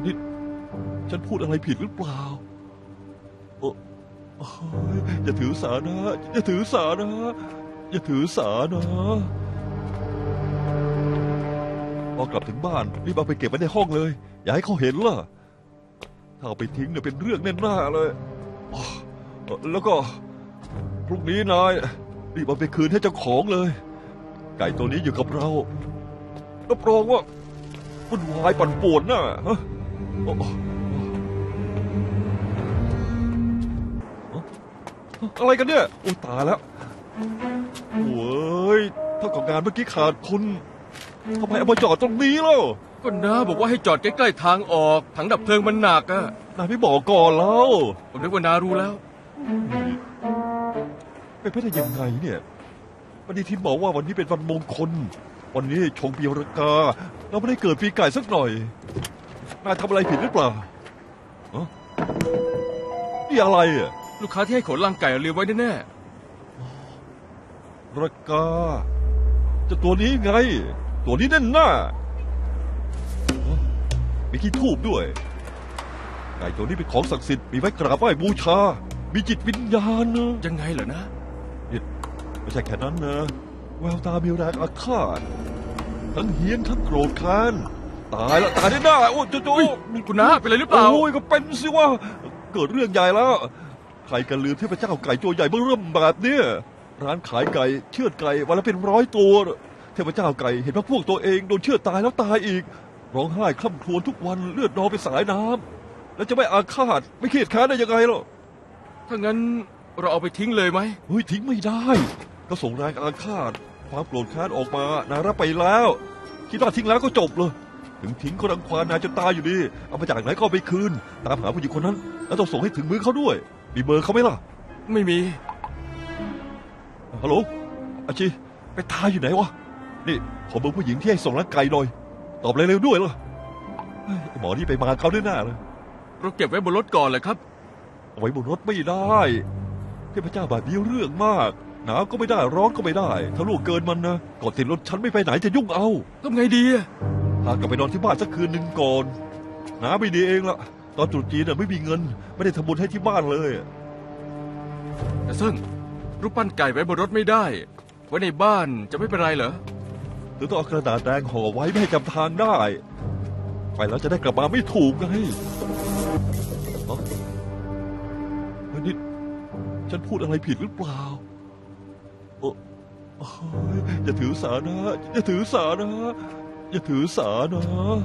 นี่ฉันพูดอะไรผิดหรือเปล่าโอ้ยอย่าถือสานะอย่าถือสานะอย่าถือสานะพอกลับถึงบ้านรีบเอาไปเก็บไว้ในห้องเลยอย่าให้เขาเห็นล่ะถ้าเอาไปทิ้งเนี่ยเป็นเรื่องแน่ๆเลยแล้วก็พรุ่งนี้นายรีบเอาไปคืนให้เจ้าของเลยไก่ตัวนี้อยู่กับเรารับรองว่าวุ่นวายปั่นป่วนน่ะฮะอะไรกันเนี่ยโอ้ตายแล้วโว้ยถ้ากับงานเมื่อกี้ขาดคุณทำไมเอามาจอดตรงนี้ล่ะก็น้าบอกว่าให้จอดใกล้ๆทางออกถังดับเพลิงมันหนักอะนายไม่บอกก่อนแล้วผมนึกว่าน้ารู้แล้วเป็นไปได้ยังไงเนี่ยวันนี้ทินบอกว่าวันนี้เป็นวันมงคลวันนี้ชงปีรากาเราไม่ได้เกิดปีไก่สักหน่อยนายทำอะไรผิดหรือเปล่านี่อะไรอ่ะลูกค้าที่ให้ขนลังไก่เรียงไว้แน่รากาจะตัวนี้ไงตัวนี้แน่นหน้ามีขี้ทูบด้วยไก่ตัวนี้เป็นของศักดิ์สิทธิ์มีไว้กราบไหว้บูชามีจิตวิญญาณนะยังไงเหรอนะไม่ใช่แค่นั้นนะแววตามีแรงอาฆาตทั้งเฮี้ยนทั้งโกรธแค้นตายละตายได้โอ้โจคุณน้าเป็นอะไรหรือเปล่าโอ้ยก็เป็นสิว่าเกิดเรื่องใหญ่แล้วใครกันลืมเทพเจ้าไก่ตัวใหญ่เบื้อเริ่มแบบเนี้ยร้านขายไก่เชือดไก่วันละเป็น100 ตัวเทพเจ้าไก่เห็นพวกตัวเองโดนเชือดตายแล้วตายอีกร้องไห้คร่ำครวญทุกวันเลือดนองเป็นสายน้ำแล้วจะไม่อาฆาตไม่เครียดแค้นได้ยังไงล่ะถ้างั้นเราเอาไปทิ้งเลยไหมเฮ้ยทิ้งไม่ได้ก็ส่งแรงอาฆาตความโกรธแค้นออกมานายรับไปแล้วคิดว่าทิ้งแล้วก็จบเลยถึงทิ้งก็รังควานนายจนตายอยู่ดีเอามาจากไหนก็ไปคืนตามหาผู้หญิงคนนั้นแล้วต้องส่งให้ถึงมือเขาด้วยมีเบอร์เขาไหมล่ะไม่มีฮัลโหลอาชีไปตายอยู่ไหนวะนี่ขอเบอร์ผู้หญิงที่ให้ส่งร่างไก่หน่อยตอบเร็วๆด้วยล่ะหมอนี่ไปมาเขาด้วยหน้าเลยเราเก็บไว้บนรถก่อนเลยครับเอาไว้บนรถไม่ได้เทพเจ้าแบบนี้เรื่องมากหนาวก็ไม่ได้ร้อนก็ไม่ได้ถ้าลูกเกินมันนะก่อนติดรถฉันไม่ไปไหนจะยุ่งเอาทำไงดีพากลับไปนอนที่บ้านสักคืนหนึ่งก่อนหนาไม่ดีเองละตอนตรุษจีนไม่มีเงินไม่ได้ทำบุญให้ที่บ้านเลยแต่ซึ่งรูปปั้นไก่ไว้บนรถไม่ได้ไว้ในบ้านจะไม่เป็นไรเหรอหรือต้องเอากระดาษแดงห่อไว้ไม่ให้จำทางได้ไปแล้วจะได้กลับมาไม่ถูกไงนี่ฉันพูดอะไรผิดหรือเปล่าอย่าถือสานะอย่าถือสานะอย่าถือสานะ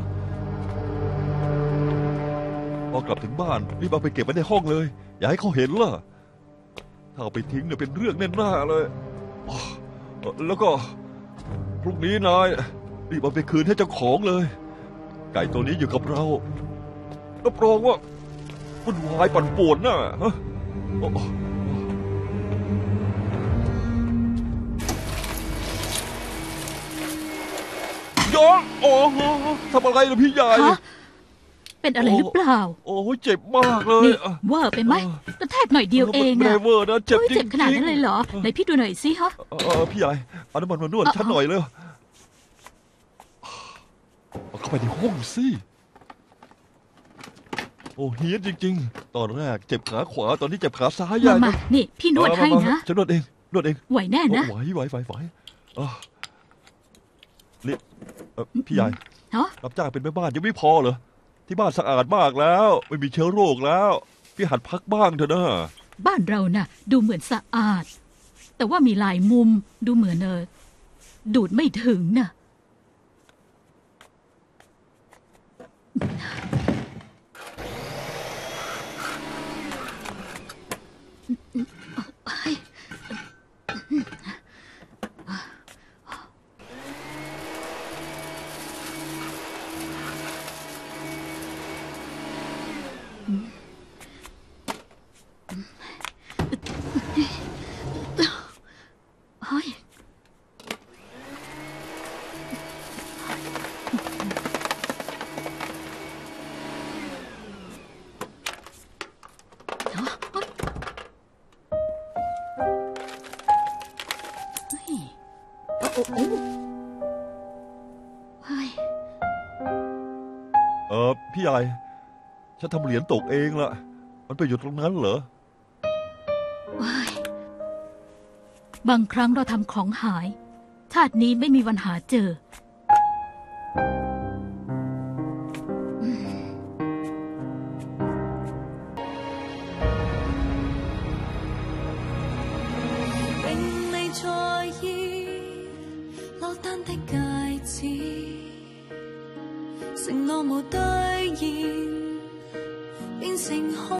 พอกลับถึงบ้านรีบเอาไปเก็บไว้ในห้องเลยอย่าให้เขาเห็นล่ะถ้าเอาไปทิ้งเนี่ยเป็นเรื่องแน่ๆเลยแล้วก็พรุ่งนี้นายรีบเอาไปคืนให้เจ้าของเลยไก่ตัวนี้อยู่กับเรารับรองว่าวุ่นวายปั่นป่วนน่ะฮะย้อนโอ้ทำอะไรล่ะพี่ใหญ่เป็นอะไรหรือเปล่าโอ้เจ็บมากเลยนี่เวอร์ไปไหมกระแทกหน่อยเดียวเองอะเวอร์นะเจ็บจริงเจ็บขนาดนั้นเลยเหรอไหนพี่ดูหน่อยสิฮะพี่ใหญ่เอาน้ำมันมานวดฉันหน่อยเลยเข้าไปในห้องสิโอ้เฮี้ยนจริงๆตอนแรกเจ็บขาขวาตอนนี้เจ็บขาซ้ายมานี่พี่นวดให้นะฉันนวดเองไหวแน่นะไหวนี่พี่ใหญ่รับจ้างเป็นแม่บ้านยังไม่พอเหรอที่บ้านสะอาดมากแล้วไม่มีเชื้อโรคแล้วพี่หัดพักบ้างเถอะนะบ้านเราน่ะดูเหมือนสะอาดแต่ว่ามีหลายมุมดูเหมือนดูดไม่ถึงน่ะพี่ใหญ่ฉันทำเหรียญตกเองล่ะ มันไปอยู่ตรงนั้นเหรอว้ายบางครั้งเราทำของหาย ชาตินี้ไม่มีวันหาเจอ並未在意落單的戒指，承諾無兌現，變成空。